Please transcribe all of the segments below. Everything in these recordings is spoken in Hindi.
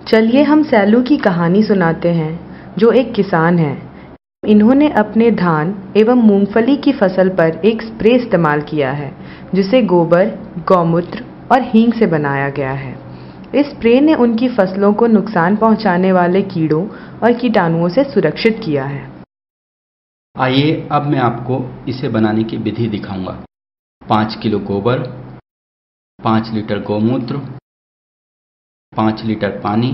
चलिए हम सैलू की कहानी सुनाते हैं, जो एक किसान हैं। इन्होंने अपने धान एवं मूंगफली की फसल पर एक स्प्रे इस्तेमाल किया है, जिसे गोबर, गौमूत्र और हींग से बनाया गया है। इस स्प्रे ने उनकी फसलों को नुकसान पहुंचाने वाले कीड़ों और कीटाणुओं से सुरक्षित किया है। आइए अब मैं आपको इसे बनाने की विधि दिखाऊंगा। 5 किलो गोबर, 5 लीटर गौमूत्र, 5 लीटर पानी,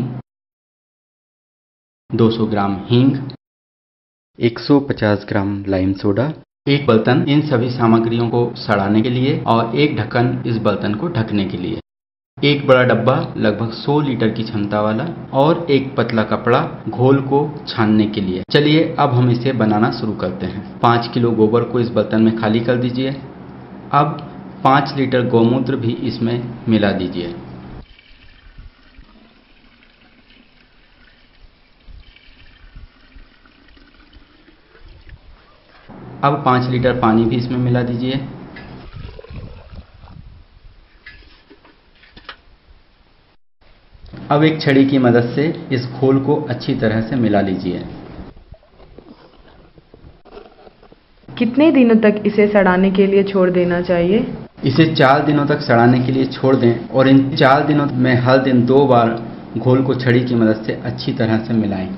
200 ग्राम हींग, 150 ग्राम लाइम सोडा, एक बर्तन इन सभी सामग्रियों को सड़ाने के लिए और एक ढक्कन इस बर्तन को ढकने के लिए, एक बड़ा डब्बा लगभग 100 लीटर की क्षमता वाला और एक पतला कपड़ा घोल को छानने के लिए। चलिए अब हम इसे बनाना शुरू करते हैं। 5 किलो गोबर को इस बर्तन में खाली कर दीजिए। अब 5 लीटर गौमूत्र भी इसमें मिला दीजिए। अब 5 लीटर पानी भी इसमें मिला दीजिए। अब एक छड़ी की मदद से इस घोल को अच्छी तरह से मिला लीजिए। कितने दिनों तक इसे सड़ाने के लिए छोड़ देना चाहिए? इसे 4 दिनों तक सड़ाने के लिए छोड़ दें और इन 4 दिनों में हर दिन 2 बार घोल को छड़ी की मदद से अच्छी तरह से मिलाएं।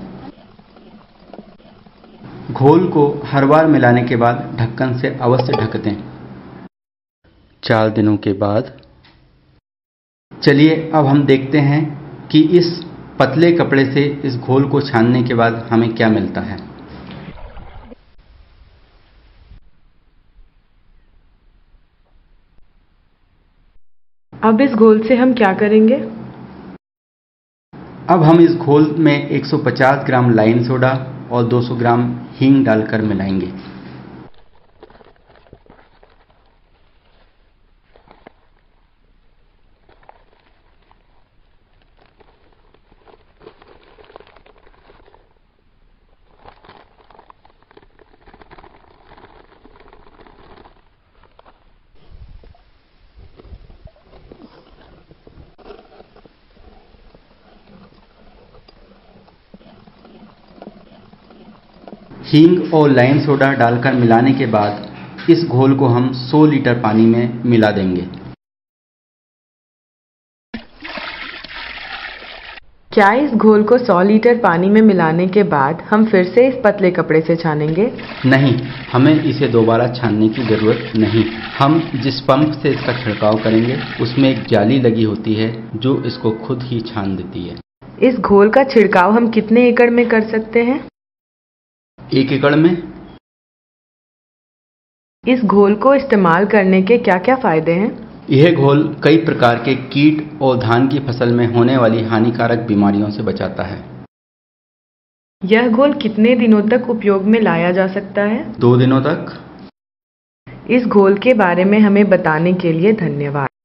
घोल को हर बार मिलाने के बाद ढक्कन से अवश्य ढक दें। 4 दिनों के बाद चलिए अब हम देखते हैं कि इस पतले कपड़े से इस घोल को छानने के बाद हमें क्या मिलता है। अब इस घोल से हम क्या करेंगे? अब हम इस घोल में 150 ग्राम लाइम सोडा और 200 ग्राम हींग डालकर मिलाएंगे। हींग और लाइम सोडा डालकर मिलाने के बाद इस घोल को हम 100 लीटर पानी में मिला देंगे। क्या इस घोल को 100 लीटर पानी में मिलाने के बाद हम फिर से इस पतले कपड़े से छानेंगे? नहीं, हमें इसे दोबारा छानने की जरूरत नहीं। हम जिस पंप से इसका छिड़काव करेंगे उसमें एक जाली लगी होती है जो इसको खुद ही छान देती है। इस घोल का छिड़काव हम कितने एकड़ में कर सकते हैं? 1 एकड़ में। इस घोल को इस्तेमाल करने के क्या क्या फायदे हैं? यह घोल कई प्रकार के कीट और धान की फसल में होने वाली हानिकारक बीमारियों से बचाता है। यह घोल कितने दिनों तक उपयोग में लाया जा सकता है? 2 दिनों तक। इस घोल के बारे में हमें बताने के लिए धन्यवाद।